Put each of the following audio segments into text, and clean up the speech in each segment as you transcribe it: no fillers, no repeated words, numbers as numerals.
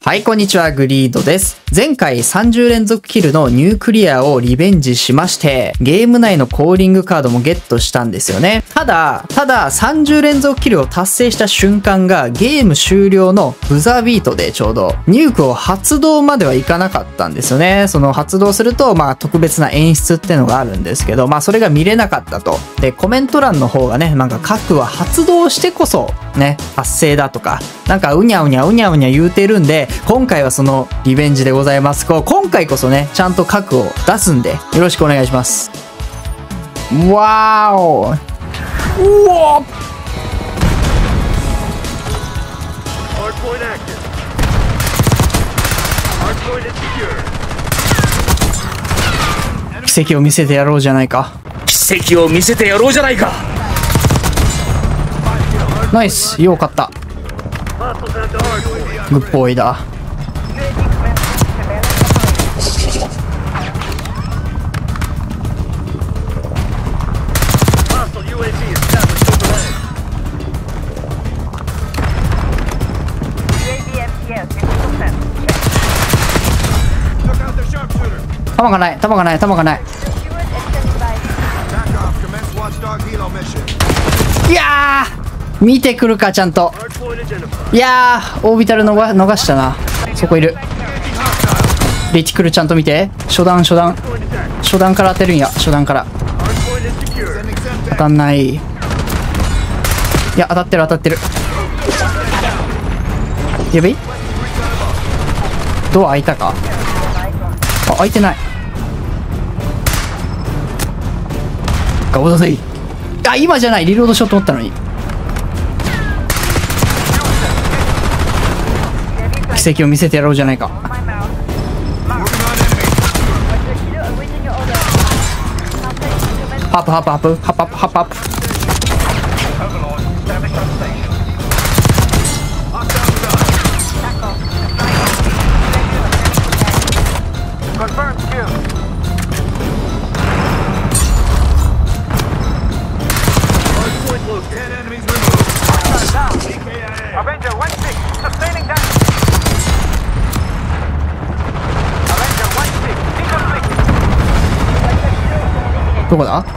はい、こんにちは、グリードです。前回30連続キルのニュークリアをリベンジしまして、ゲーム内のコーリングカードもゲットしたんですよね。ただ30連続キルを達成した瞬間がゲーム終了のブザービートでちょうど、ニュークを発動まではいかなかったんですよね。その発動すると、特別な演出ってのがあるんですけど、それが見れなかったと。で、コメント欄の方がね、核は発動してこそ、ね、達成だとか、うにゃうにゃ言うてるんで、今回はそのリベンジでございます。今回こそね、ちゃんと核を出すんで、よろしくお願いします。わーお、うお奇跡を見せてやろうじゃないか。 奇跡を見せてやろうじゃないか。 ナイス、よう勝った。グッボーイだ。弾がない。いやー、見てくるかちゃんと。いやー、オービタル逃したな。そこいる。レティクルちゃんと見て。初段から当てるんや。初段から当たんない。いや、当たってる。やべい、ドア開いたか。あ、開いてない。ガオだぜ。あ、今じゃない。リロードしようと思ったのに。奇跡を見せてやろうじゃないか。ハップ。どこだ？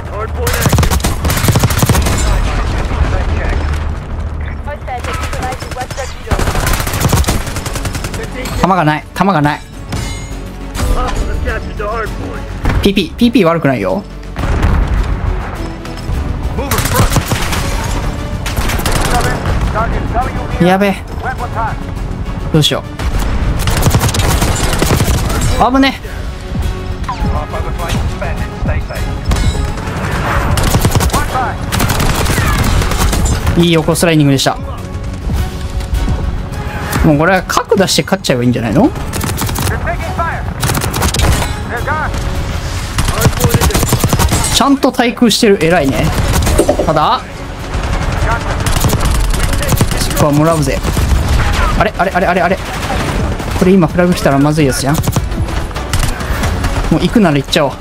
弾がない。PP 悪くないよ。やべえ、どうしよう。危ねえ。いい横スライディングでした。もうこれは核出して勝っちゃえばいいんじゃないの？ちゃんと対空してる。偉いね。ただスコアもらうぜ。あれこれ今フラグ来たらまずいやつじゃん。もう行くなら行っちゃおう。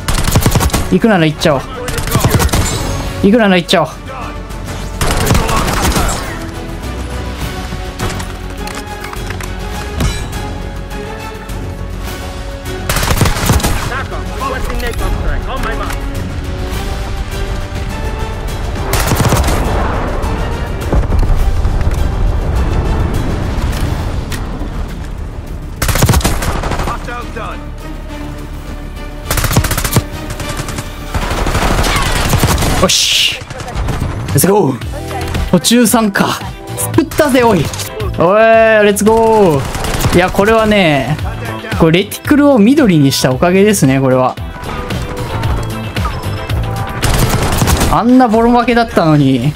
よし、レッツゴー。途中参加作ったぜ。おいレッツゴー。いや、これはね、これレティクルを緑にしたおかげですね。これはあんなボロ負けだったのに、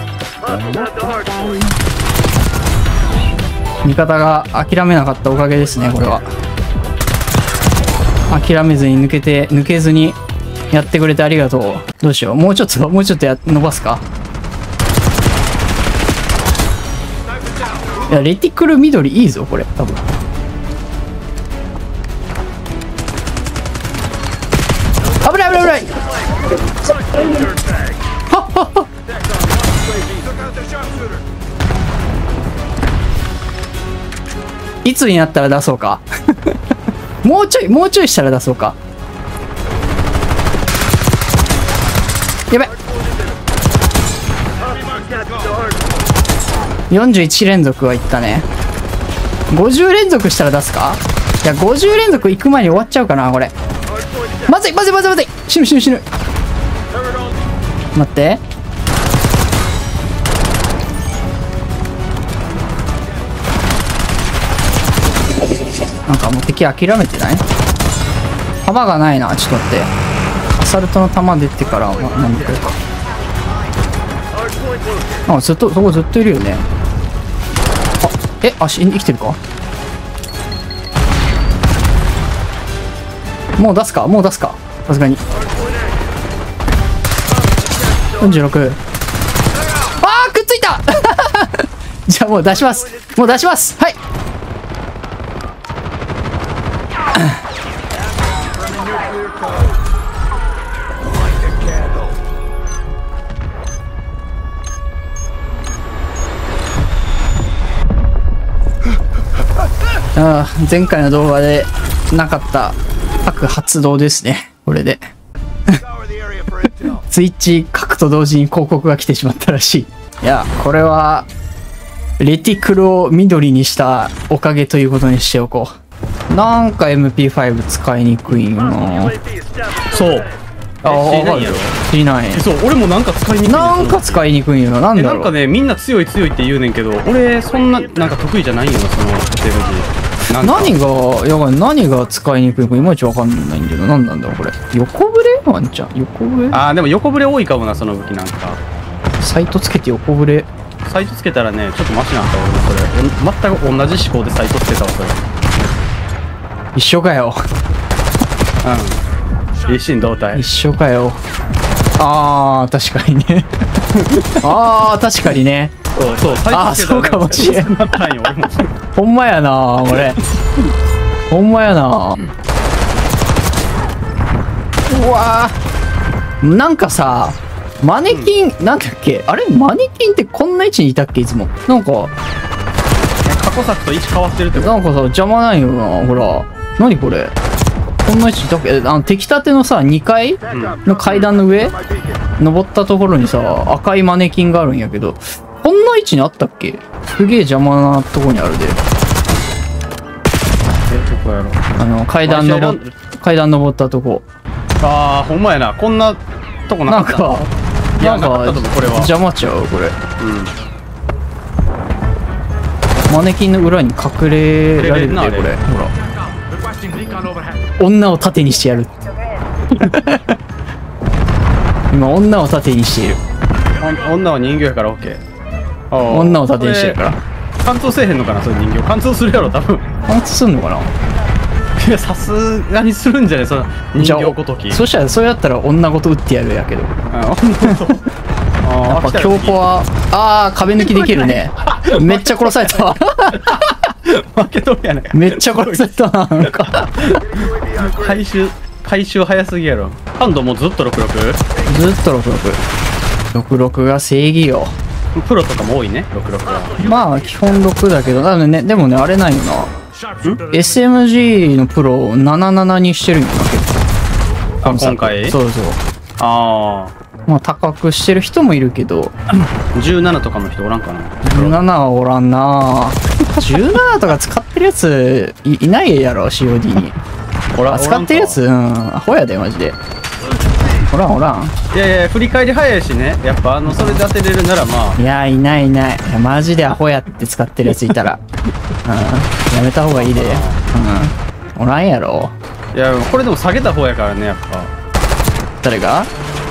味方が諦めなかったおかげですね。これは諦めずに抜けずにやってくれてありがとう。どうしよう。もうちょっと伸ばすか。いや、レティクル緑いいぞ、これ。多分。危ない。はっはっは。 いつになったら出そうか。もうちょいしたら出そうか。やべ。41連続はいったね。50連続したら出すか。いや、50連続行く前に終わっちゃうかな、これ。まずい。死ぬ。待って。なんかもう敵諦めてない？弾がないな。ちょっと待って。アサルトの弾出てから、なんでかいか。あ、そこずっといるよね。足生きてるか？もう出すかさすがに。46。くっついた。じゃあもう出します。はい。前回の動画でなかった核発動ですね。これで。ツイッチ核と同時に広告が来てしまったらしい。いや、これは、レティクルを緑にしたおかげということにしておこう。なんか MP5 使いにくいよな。 そう。 C9 やろ。C9。 そう、俺もなんか使いにくい。 なんか使いにくいよな。なんだろう。 なんかね、みんな強いって言うねんけど、俺そんななんか得意じゃないよな、その SMG。 何が使いにくいかいまいちわかんないんだけど、何なんだろうこれ。横ブレワンちゃん横ブレ。 でも横ブレ多いかもな、その武器なんか。 サイトつけて横ブレ。 サイトつけたらね、ちょっとマシなんだ俺もそれ。全く同じ思考でサイトつけたわ、それ。 一緒かよ。 一心同体。 一緒かよ。確かにね。確かにね。 そう、サイトつけたら、ね、 そうかもしれん。ほんまやな俺。ほんまやな。うわー、なんかさ、マネキン、なんだっけ、あれマネキンってこんな位置にいたっけいつも。なんか過去作と位置変わってるってこと。 なんかさ邪魔ないよな。ほら、何これ、こんな位置いたっけ。出来たてのさ2階の階段の上、登ったところにさ赤いマネキンがあるんやけど、こんな位置にあったっけ。すげえ邪魔なとこにあるで。 どこやろ。 階段登ったとこ。 ほんまやな。こんなとこなかった。 なんかこれは邪魔ちゃうこれ。マネキンの裏に隠れられるねこれ。ほら、女を盾にしてやる。今女を盾にしている。 女は人形やから OK。 女を盾にしてるから。 貫通せえへんのかな、その人形。貫通するやろ多分。 貫通すんのかな。 いや、さすがにするんじゃない、その人形ごとき。 そしたらそれやったら女ごと撃ってやるやけど。やっぱ強行は壁抜きできるね。めっちゃ殺されたわ。 負けとるやないか。 めっちゃ殺されたな。なんか回収早すぎやろ。感度もずっと66。 ずっと66が正義よ。 プロとかも多いね、66は。 まあ基本6だけど、ね、でもねあれないよな。SMG のプロを77にしてるんだけど。 今回。そう。 まあ高くしてる人もいるけど。 17とかの人おらんかな。 17はおらんな。17とか使ってるやついないやろ COD に。使ってるやつアホやでマジで。おらん。 いや振り返り早いしね。やっぱそれで当てれるならまあ。 いやいない。マジでアホやって使ってるやついたらやめた方がいいで。おらんやろ。 いやこれでも下げた方やからね、やっぱ。 誰が？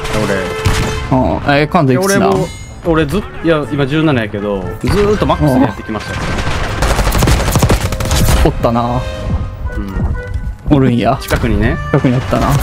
俺。 今度いくつな？ 俺いや今17やけど、ずーっとマックスでやってきましたよ。 おったな。おるんや。 近くにおったな。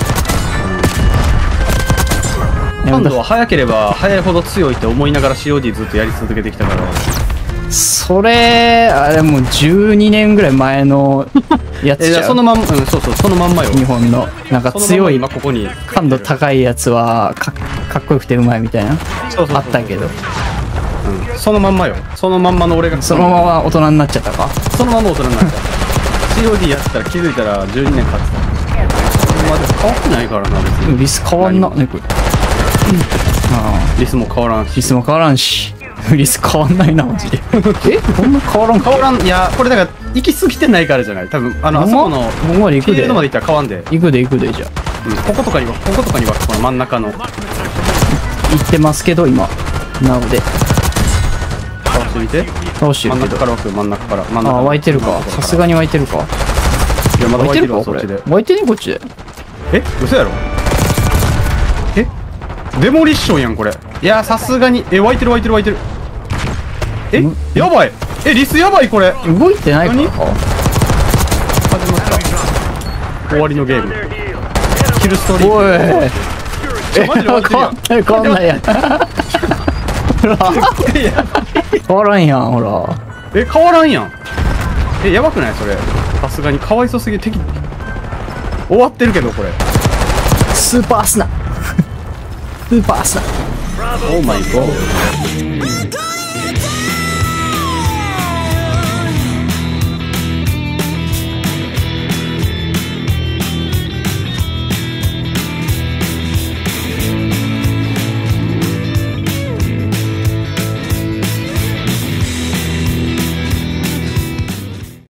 今度は早ければ早いほど強いって思いながら COD ずっとやり続けてきたから。 それあれもう12年ぐらい前のやつじゃん。 そのまんま、そうそのまんまよ。 日本のなんか強いここに感度高いやつはかっこよくてうまいみたいなあったけど、 うん、そのまんまよ。そのまんまの俺がそのまま大人になっちゃったか。 そのまま大人になっちゃった。COD やってたら気づいたら12年経ってた。まあでも変わってないからな、別に。 リス変わんな、ね、これ。 リスも変わらんし。 リスも変わらんし。リス変わんないな、マジで。え、こんな変わらんか。 変わらん。いや、これだから行き過ぎてないからじゃない。多分あそこのここまで行くで。 フィールドまで行ったら変わんで。 行くで行くで、じゃあ。 うん、こことかにはこの真ん中の。 行ってますけど、今。なので。 倒してみて。 倒してるけど。 真ん中から湧く、真ん中から。真ん中あ、湧いてるか。さすがに湧いてるか。 いや、まだ湧いてるわ、 かこれそっちで。。 湧いてね、こっちで。 え、嘘やろ。え、デモリッションやんこれ。いや、さすがに。湧いてる。え、やばい。リスやばいこれ。 動いてないからか。 始まった。終わりのゲーム。キルストリーム。 おい。 マジで終わってるやん。 変わんないやん。ほら。変わらんやん、ほら。 変わらんやん。やばくないそれ。さすがにかわいそうすぎる。敵終わってるけどこれ。 スーパースナ。スーパースナ。 オーマイゴー。